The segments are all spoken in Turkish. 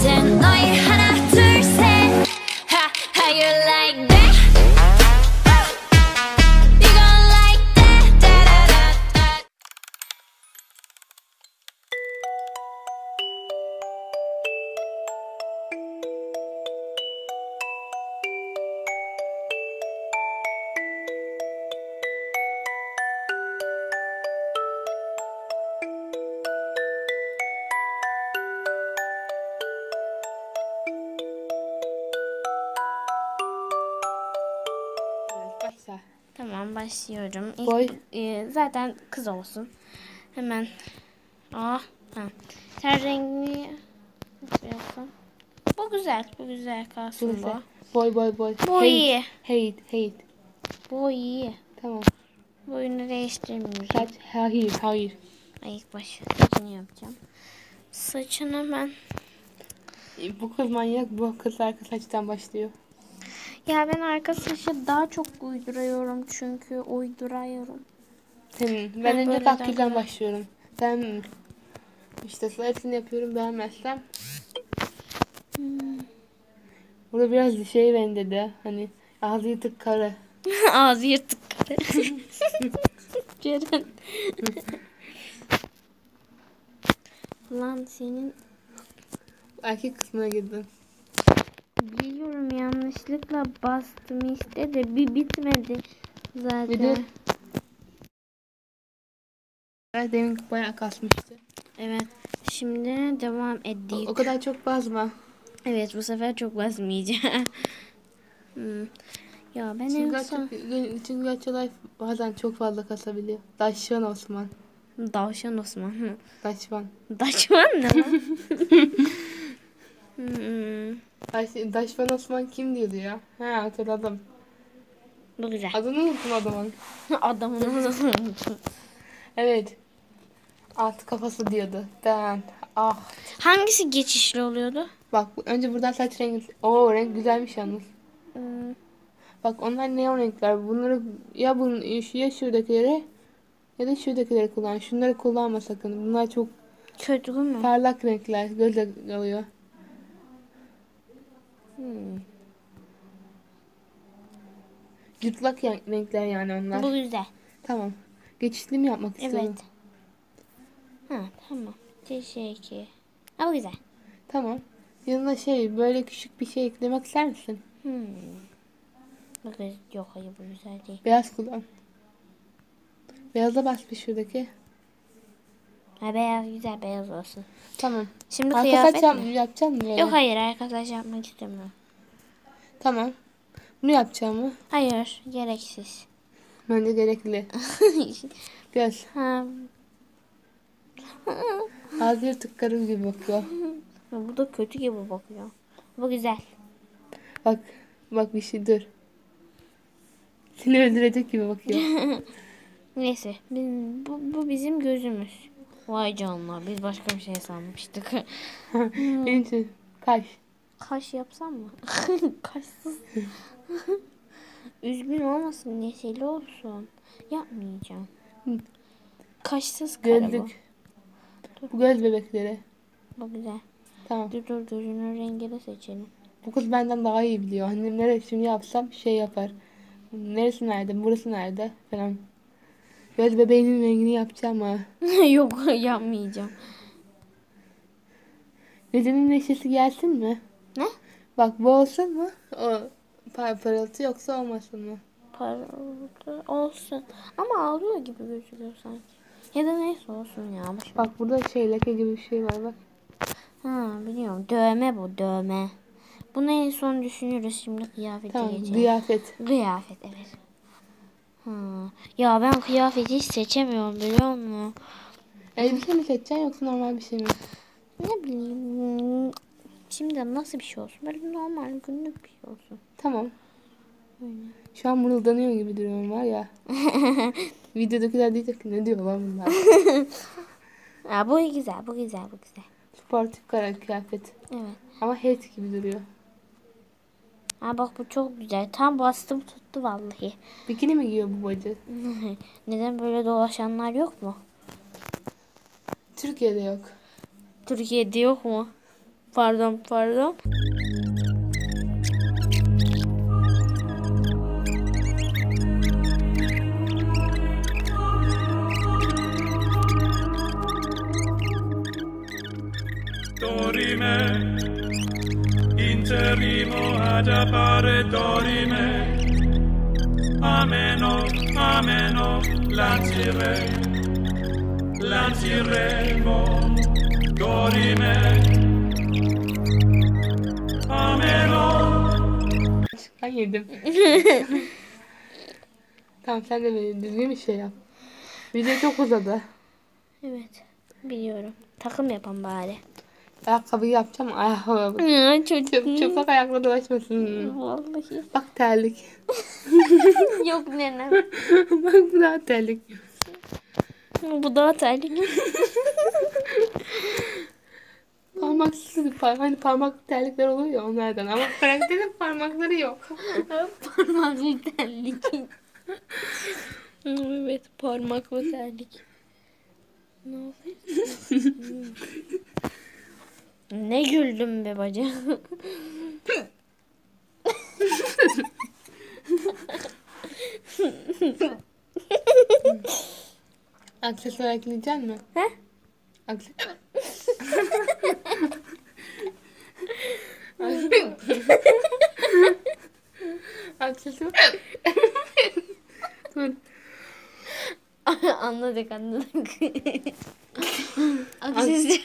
이젠 너희 하나 둘 셋 How you like that? You gon' like that? Da da da da. Başla. Tamam başlıyorum. Boy. Zaten kız olsun. Hemen. Ha. Ten rengini nasıl yapsam? Bu güzel. Bu güzel kalsın bu. Boy. Bu Hate. iyi. Hate. Bu iyi. Tamam. Boyunu değiştirmeyeceğim. Saç. Hayır. Ay, ilk başta saçını yapacağım. Saçını ben. Bu kız manyak. Bu kız arka saçtan başlıyor. Ya ben arka saçı daha çok uyduruyorum çünkü uyduruyorum. Ben Ben önce böyle kaktüsten daha- başlıyorum. Ben işte hepsini yapıyorum, beğenmezsem. Burada biraz şey benzedi. Hani ağzı yırtık karı. Ağzı yırtık karı. Ceren. Lan senin Erkek kısmına girdim. biliyorum yanlışlıkla bastım işte de bir bitmedi zaten. Bir de demin bayağı kasmıştı. Evet. Şimdi devam edeyim. O kadar çok basma. Evet bu sefer çok basmayacağım. Ya ben en son Çünkü gerçekten bazen çok fazla kasabiliyor. Daşvan Osman. Davşan Osman. Daşvan. Daşman ne lan? Daşvan Osman kim diyordu ya? Ha, hatırladım. Bu güzel. Adını unuttum adamın. Adamın Evet. At kafası diyordu. Ah. hangisi geçişli oluyordu? Bak önce buradan saç rengi. Oo, renk güzelmiş yalnız. Hmm, Bak onlar neon renkler. Bunları ya şuradakileri ya da şuradakileri kullan. Şunları kullanma sakın. Bunlar çok kötü mü? parlak renkler. Göze alıyor. Cıplak renkler yani onlar. Bu güzel. Tamam. Geçişli mi yapmak istiyorum? Evet. Ha tamam. Teşekkür. Ha bu güzel. Tamam. Yanına böyle küçük bir şey eklemek ister misin? Bu güzel. Yok hayır bu güzel değil. Beyaz kullan. Beyaza bas bir şuradaki. Ha beyaz güzel beyaz olsun. Tamam. Şimdi Arka kıyafet saç mi? yapacaksın mı böyle? Yok hayır arkadaş yapmak istemiyorum. Tamam. Bunu yapacağım mı? Hayır gereksiz. Bence gerekli. Göz. Ha. Ağzı yırtık karı gibi bakıyor. Bu da kötü gibi bakıyor. Bu güzel. Bak bir şey dur. Seni öldürecek gibi bakıyor. Neyse bu bizim gözümüz. Vay canına biz başka bir şey sanmıştık. Benim için kaş. Kaş yapsam mı? Kaşsız. Üzgün olmasın neşeli olsun. Yapmayacağım. Kaşsız kara bu. Gözlük. Bu göz bebekleri. Bu güzel. Tamam. Dur gözünün rengini seçelim. Bu kız benden daha iyi biliyor. Annem neresini yapsam şey yapar. Neresi nerede? Burası nerede? Falan. Göz bebeğinin rengini yapacağım ha. Yok yapmayacağım. Gözünün neşesi gelsin mi? Ne? Bak bu olsun mu? O parıltı yoksa olmasın mı? Parıltı olsun. Ama ağlıyor gibi gözüküyor sanki. Ya da neyse olsun ya. Boş ver. Bak burada leke gibi bir şey var bak. Ha biliyorum. Dövme bu dövme. Bunu en son düşünürüz. Şimdi kıyafete Tamam, geçelim. kıyafet. Kıyafet evet. Ha. Ya ben kıyafeti hiç seçemiyorum biliyor musun? Elbise mi seçeceksin yoksa normal bir şey mi? Ne bileyim. Şimdi nasıl bir şey olsun? Böyle normal günlük bir şey olsun. Tamam. Şu an mırıldanıyor gibi duruyorum var ya. Videodakiler diyecek ki ne diyor lan bunlar? Ya bu güzel, bu güzel, bu güzel. Sportif kıyafet. Evet. Ama het gibi duruyor. Ha bak bu çok güzel. Tam bastım tuttu vallahi. Bikini mi giyiyor bu bacı? Neden böyle dolaşanlar yok mu? Türkiye'de yok. Türkiye'de yok mu? Pardon. Dorime, interrimo ad appare dorime, ameno, lanciremo, dorime, ameno. Ben yedim. Tamam sen de böyle düzgün bir şey yap. Video çok uzadı. Evet. Biliyorum. Takım yapan bari. Ayakkabıyı yapacağım. Ayakkabı. Ya çocuk. Çıplak ayakla dolaşmasın. Vallahi. Bak terlik. Yok nenem. Bak bu daha terlik. Bu daha terlik. Parmaksız hani parmaklı terlikler oluyor ya onlardan ama karakterin parmakları yok. Parmaklı terlik. Evet, parmaklı terlik. Ne oluyor? Ne güldüm be bacım. Aksesuar ekleyecek mi? He? Aksesuar. Dur. Anladık. Aksesuar.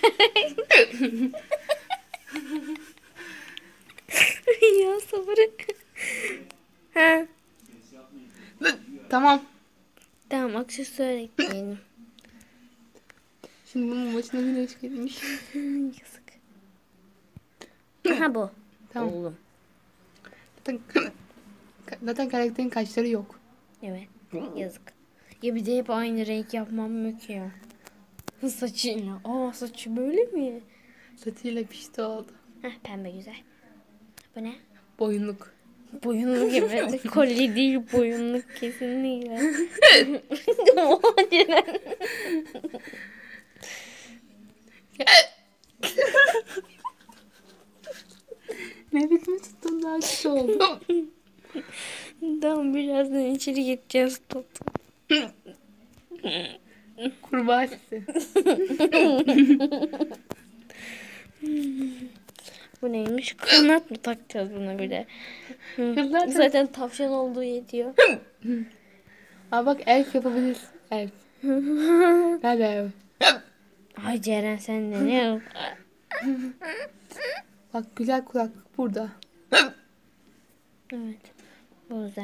Ya sabır. Ha. Tamam. Tamam, aksesuar ekleyelim. Şimdi bunun başına güneş gelmiş. Yazık. Aha bu. Tamam. Oğlum. Zaten karakterin kaşları yok. Evet. Yazık. Ya bir de hep aynı renk yapmam mı ki ya? Saçıyla. Aa, saçı böyle mi? Saçıyla pişti oldu. Heh, pembe güzel. Bu ne? Boyunluk. Boyunluk gibi. Kolye değil, boyunluk kesinlikle. Oha Ceren. Nefesimi tuttum daha kötü oldu. Tamam, birazdan içeri gideceğiz tatlı. Kurbağa sesi. Bu neymiş? Kanat mı takacağız buna bir de? Kızlar da... Zaten tavşan olduğu yetiyor. Aa bak elf yapabilirsin. Elf. Nerede elf? Ay Ceren, sen de ne? Bak güzel kulaklık burada. Evet. Bu güzel.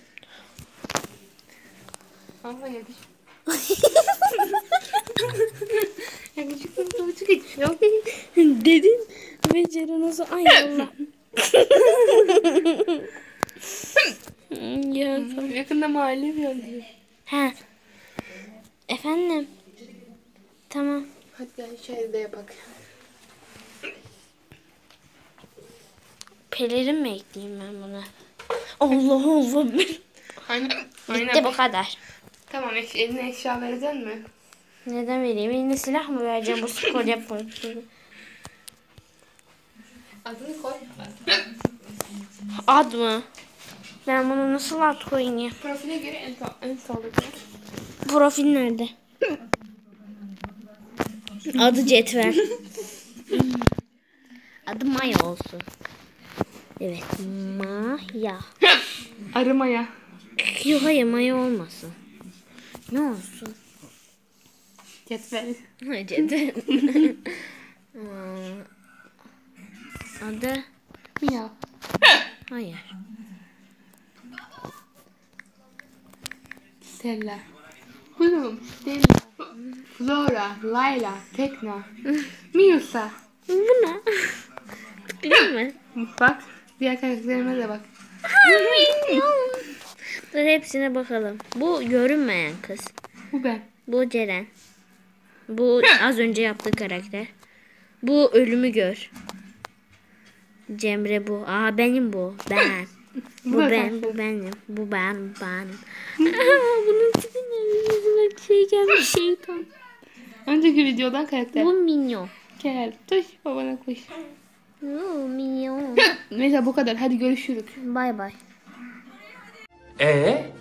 Ama yakışıklı. Yakışıklı bir çocuk geçiyor. Dedin ve Ceren olsa ay Allah. Ya tamam. Yakında mahalle bir yolluyor. Ha. Efendim. Tamam. Hadi gel şöyle de yapak. Pelerin mi ekleyeyim ben buna? Allah Allah. Aynen. Bitti bu kadar. Tamam eline eşya verecek mi? Neden vereyim? Eline silah mı vereceğim bu spor yapmak? Adını koy. Ad mı? Ben bunu nasıl ad koyayım ya? Profile göre en soldaki. Profil nerede? Adı Cetvel. Adı Maya olsun. Evet, Maya. Arımaya. Yok hayır, Maya olmasın. Ne olsun? Cetvel. Cetvel. Adı? Miyav. Hayır. Stella. Bloom. Stella. Flora. Layla. Tekna. Miusa. Bu ne? Biliyor musun? Bak. Diğer karakterime de bak. Dur hepsine bakalım. Bu görünmeyen kız. Bu ben. Bu Ceren. Bu az önce yaptığı karakter. Bu ölümü gör. Cemre bu. Aa benim bu. Ben. Bu da ben. sensin. Bu benim. Bu ben. Bunun tipine yüzüne şey gelmiş şeytan. Önceki videodan karakter. Bu minyon. Gel. Tuş babana koş. Minyon. Neyse bu kadar. Hadi görüşürüz. Bay bay. E